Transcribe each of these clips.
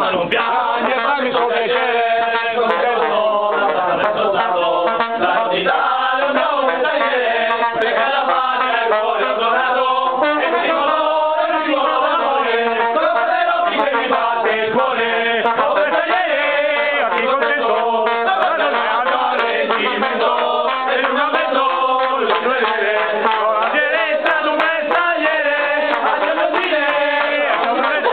ma non piange, fammi solo piacere, contento da fare soldato, la d'Italia è un nome tagliere, perché la patria il cuore onorato, e mi colore, mi colore d'amore, con la patria che mi batte il cuore, oh per tagliere, a chi contento, la patria al reggimento, e in una mezzo, lo si vede, con la cerezza d'un bel tagliere, a Giannotine, a Giannotine,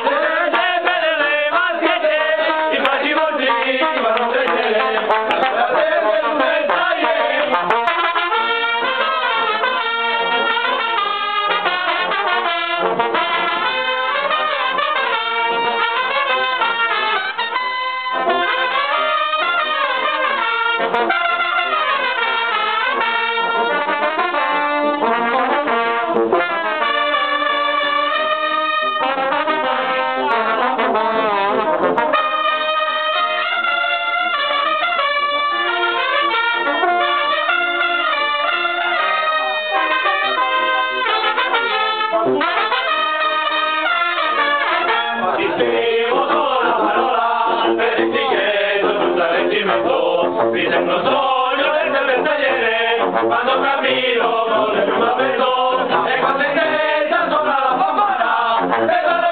ti scrivo solo la parola per il tigretto e tutto il reggimento, mi sembra un sogno verde per tagliere, quando cammino con le più a petto, e quando in testa sopra la fanfara,